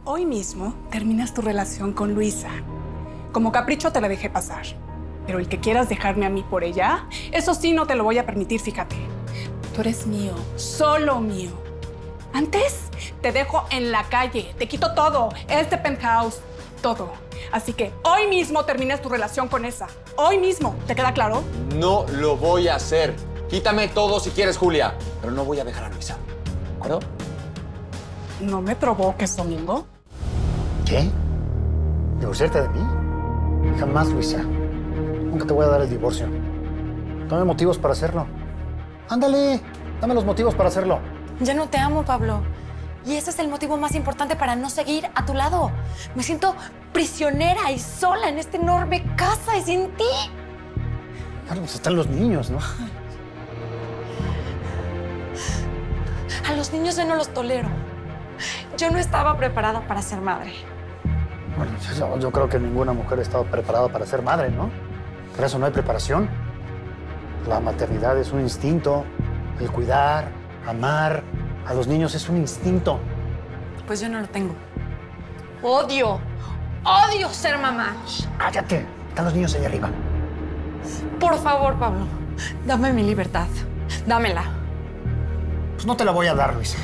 Hoy mismo terminas tu relación con Luisa. Como capricho te la dejé pasar. Pero el que quieras dejarme a mí por ella, eso sí no te lo voy a permitir, fíjate. Tú eres mío, solo mío. Antes te dejo en la calle, te quito todo, este penthouse, todo. Así que hoy mismo terminas tu relación con esa. Hoy mismo, ¿te queda claro? No lo voy a hacer. Quítame todo si quieres, Julia. Pero no voy a dejar a Luisa. ¿De acuerdo? No me provoques, Domingo. ¿Qué? ¿Divorciarte de mí? Jamás, Luisa. Nunca te voy a dar el divorcio. Dame motivos para hacerlo. Ándale, dame los motivos para hacerlo. Ya no te amo, Pablo. Y ese es el motivo más importante para no seguir a tu lado. Me siento prisionera y sola en esta enorme casa y sin ti. Claro, pues están los niños, ¿no? A los niños yo no los tolero. Yo no estaba preparada para ser madre. Bueno, yo creo que ninguna mujer ha estado preparada para ser madre, ¿no? Por eso no hay preparación. La maternidad es un instinto. El cuidar, amar a los niños es un instinto. Pues yo no lo tengo. Odio ser mamá. Cállate, están los niños allá arriba. Por favor, Pablo, dame mi libertad. Dámela. Pues no te la voy a dar, Luisa.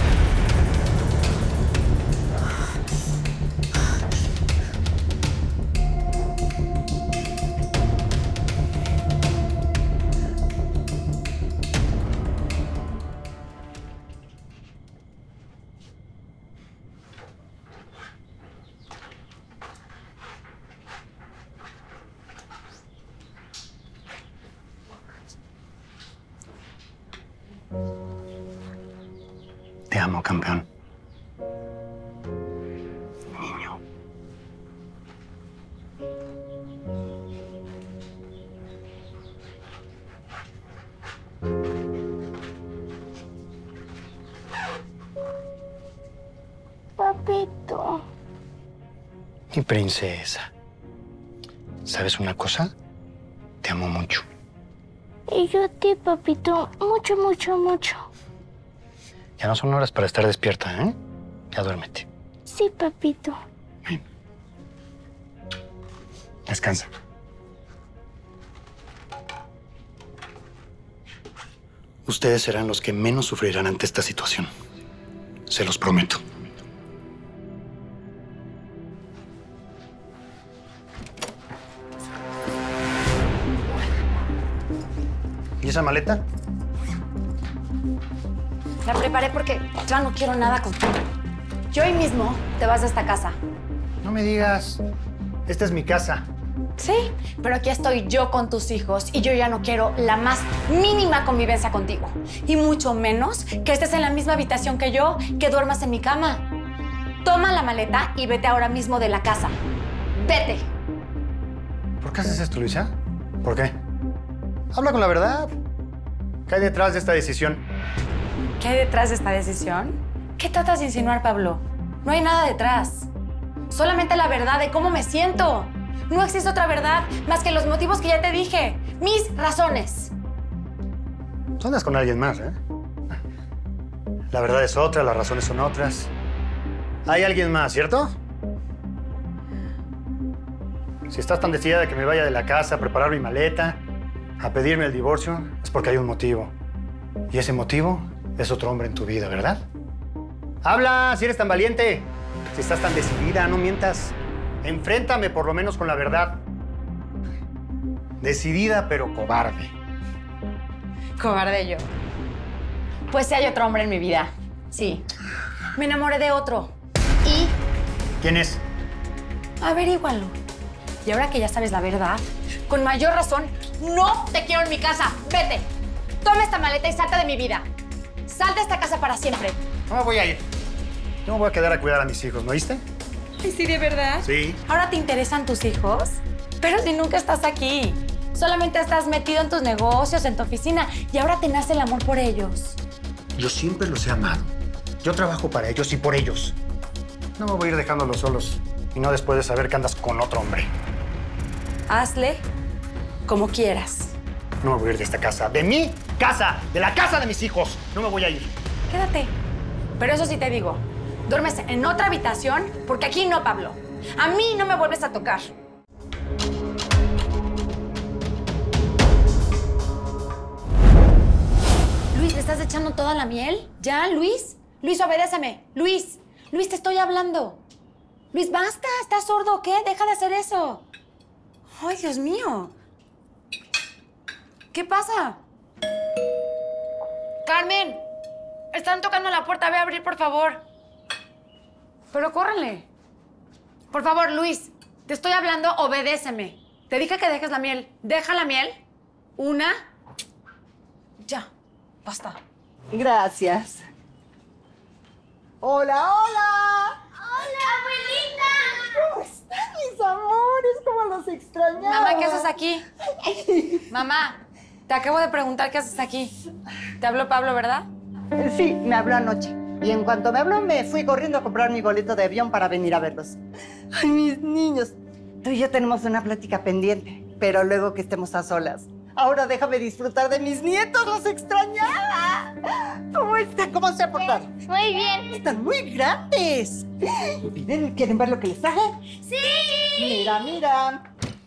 Te amo, campeón. Niño. Papito. Mi princesa. ¿Sabes una cosa? Te amo mucho. Y yo a ti, papito. Mucho, mucho, mucho. Ya no son horas para estar despierta, ¿eh? Ya duérmete. Sí, papito. Descansa. Ustedes serán los que menos sufrirán ante esta situación. Se los prometo. ¿Y esa maleta? La preparé porque ya no quiero nada contigo. Yo hoy mismo te vas de esta casa. No me digas. Esta es mi casa. Sí, pero aquí estoy yo con tus hijos y yo ya no quiero la más mínima convivencia contigo. Y mucho menos que estés en la misma habitación que yo, que duermas en mi cama. Toma la maleta y vete ahora mismo de la casa. ¡Vete! ¿Por qué haces esto, Luisa? ¿Por qué? Habla con la verdad. ¿Qué hay detrás de esta decisión? ¿Qué hay detrás de esta decisión? ¿Qué tratas de insinuar, Pablo? No hay nada detrás. Solamente la verdad de cómo me siento. No existe otra verdad más que los motivos que ya te dije. Mis razones. Tú andas con alguien más, ¿eh? La verdad es otra, las razones son otras. Hay alguien más, ¿cierto? Si estás tan decidida de que me vaya de la casa a preparar mi maleta, a pedirme el divorcio, es porque hay un motivo. Y ese motivo es otro hombre en tu vida, ¿verdad? ¡Habla! Si eres tan valiente. Si estás tan decidida, no mientas. Enfréntame por lo menos con la verdad. Decidida, pero cobarde. Cobarde yo. Pues sí hay otro hombre en mi vida. Sí. Me enamoré de otro. Y... ¿Quién es? averígualo. Y ahora que ya sabes la verdad, con mayor razón, no te quiero en mi casa. ¡Vete! Toma esta maleta y salta de mi vida. Sal de esta casa para siempre. No me voy a ir. Yo me voy a quedar a cuidar a mis hijos, ¿no oíste? Ay, ¿sí, de verdad? Sí. ¿Ahora te interesan tus hijos? Pero si nunca estás aquí. Solamente estás metido en tus negocios, en tu oficina, y ahora te nace el amor por ellos. Yo siempre los he amado. Yo trabajo para ellos y por ellos. No me voy a ir dejándolos solos y no después de saber que andas con otro hombre. Hazle como quieras. No me voy a ir de esta casa. ¡De mi casa! ¡De la casa de mis hijos! No me voy a ir. Quédate. Pero eso sí te digo, duermes en otra habitación, porque aquí no, Pablo. A mí no me vuelves a tocar. Luis, ¿le estás echando toda la miel? ¿Ya, Luis? Luis, obedéceme. Luis, te estoy hablando. Luis, basta. ¿Estás sordo o qué? Deja de hacer eso. Ay, Dios mío. ¿Qué pasa? Carmen, están tocando la puerta. Ve a abrir, por favor. Pero córrele. Por favor, Luis, te estoy hablando, obedéceme. Te dije que dejes la miel. Deja la miel. Una. Ya. Basta. Gracias. ¡Hola, hola! ¡Hola, abuelita! ¿Cómo están, mis amores? ¿Cómo los extrañaba? Mamá, ¿qué haces aquí? Mamá, te acabo de preguntar qué haces aquí. Te habló Pablo, ¿verdad? Sí, me habló anoche. Y en cuanto me habló, me fui corriendo a comprar mi boleto de avión para venir a verlos. Ay, mis niños. Tú y yo tenemos una plática pendiente, pero luego que estemos a solas. Ahora déjame disfrutar de mis nietos, los extrañaba. ¿Cómo están? ¿Cómo se han portado? Muy bien. Están muy grandes. Miren, ¿quieren ver lo que les traje? ¡Sí! Mira, mira.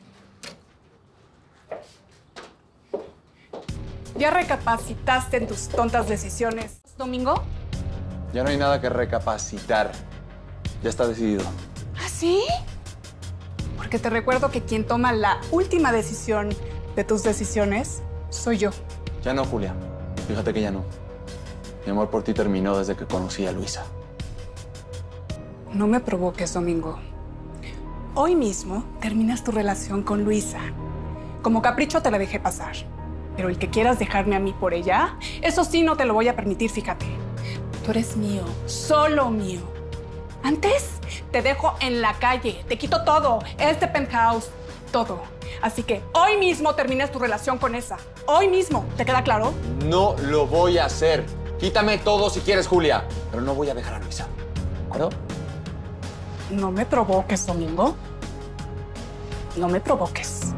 ¿Ya recapacitaste en tus tontas decisiones, Domingo? Ya no hay nada que recapacitar. Ya está decidido. ¿Ah, sí? Porque te recuerdo que quien toma la última decisión de tus decisiones soy yo. Ya no, Julia. Fíjate que ya no. Mi amor por ti terminó desde que conocí a Luisa. No me provoques, Domingo. Hoy mismo terminas tu relación con Luisa. Como capricho te la dejé pasar. Pero el que quieras dejarme a mí por ella, eso sí no te lo voy a permitir, fíjate. Tú eres mío, solo mío. Antes te dejo en la calle, te quito todo, este penthouse, todo. Así que hoy mismo terminas tu relación con esa. Hoy mismo, ¿te queda claro? No lo voy a hacer. Quítame todo si quieres, Julia. Pero no voy a dejar a Luisa. ¿De acuerdo? No me provoques, Domingo. No me provoques.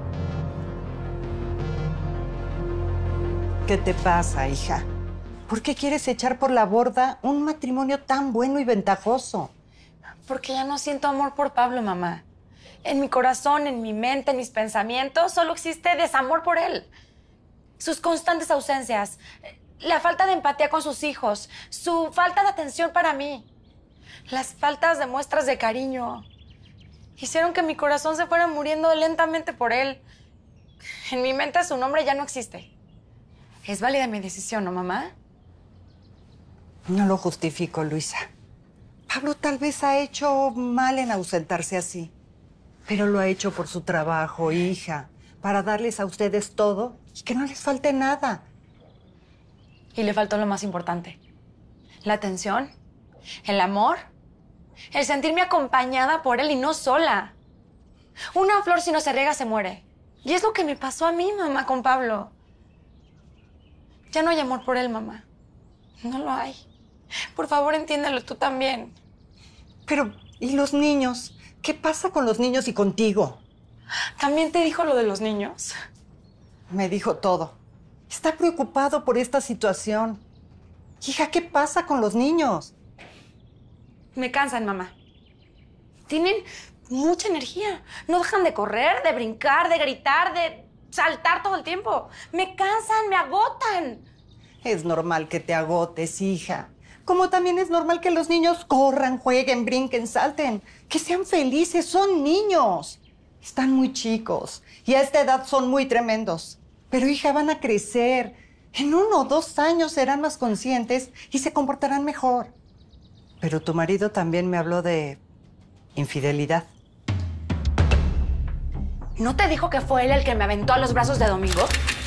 ¿Qué te pasa, hija? ¿Por qué quieres echar por la borda un matrimonio tan bueno y ventajoso? Porque ya no siento amor por Pablo, mamá. En mi corazón, en mi mente, en mis pensamientos, solo existe desamor por él. Sus constantes ausencias, la falta de empatía con sus hijos, su falta de atención para mí, las faltas de muestras de cariño, hicieron que mi corazón se fuera muriendo lentamente por él. En mi mente su nombre ya no existe. Es válida mi decisión, ¿no, mamá? No lo justifico, Luisa. Pablo tal vez ha hecho mal en ausentarse así, pero lo ha hecho por su trabajo, hija, para darles a ustedes todo y que no les falte nada. Y le faltó lo más importante. La atención, el amor, el sentirme acompañada por él y no sola. Una flor si no se riega se muere. Y es lo que me pasó a mí, mamá, con Pablo. Ya no hay amor por él, mamá. No lo hay. Por favor, entiéndelo tú también. Pero, ¿y los niños? ¿Qué pasa con los niños y contigo? ¿También te dijo lo de los niños? Me dijo todo. Está preocupado por esta situación. Hija, ¿qué pasa con los niños? Me cansan, mamá. Tienen mucha energía. No dejan de correr, de brincar, de gritar, de saltar todo el tiempo. Me cansan, me agotan. Es normal que te agotes, hija. Como también es normal que los niños corran, jueguen, brinquen, salten. Que sean felices, son niños. Están muy chicos y a esta edad son muy tremendos. Pero, hija, van a crecer. En 1 o 2 años serán más conscientes y se comportarán mejor. Pero tu marido también me habló de infidelidad. ¿No te dijo que fue él el que me aventó a los brazos de Domingo?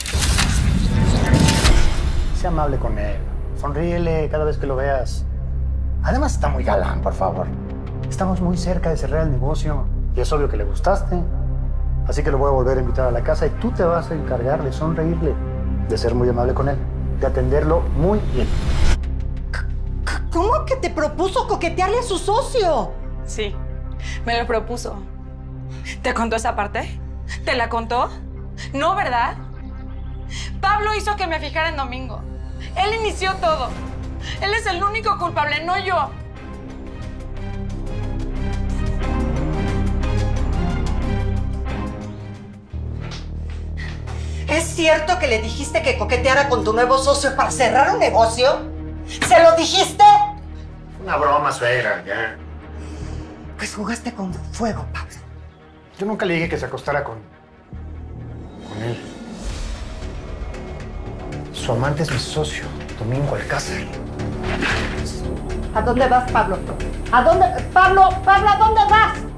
Sé amable con él. Sonríele cada vez que lo veas. Además está muy galán, por favor. Estamos muy cerca de cerrar el negocio y es obvio que le gustaste. Así que lo voy a volver a invitar a la casa y tú te vas a encargar de sonreírle, de ser muy amable con él, de atenderlo muy bien. ¿Cómo que te propuso coquetearle a su socio? Sí, me lo propuso. ¿Te contó esa parte? ¿Te la contó? No, ¿verdad? Pablo hizo que me fijara en Domingo. Él inició todo. Él es el único culpable, no yo. cierto que le dijiste que coqueteara con tu nuevo socio para cerrar un negocio? ¿Se lo dijiste? Una broma, suegra, ya. Pues jugaste con fuego, Pablo. Yo nunca le dije que se acostara con él. Su amante es mi socio, Domingo Alcázar. ¿A dónde vas, Pablo? ¿A dónde? Pablo, ¿a dónde vas?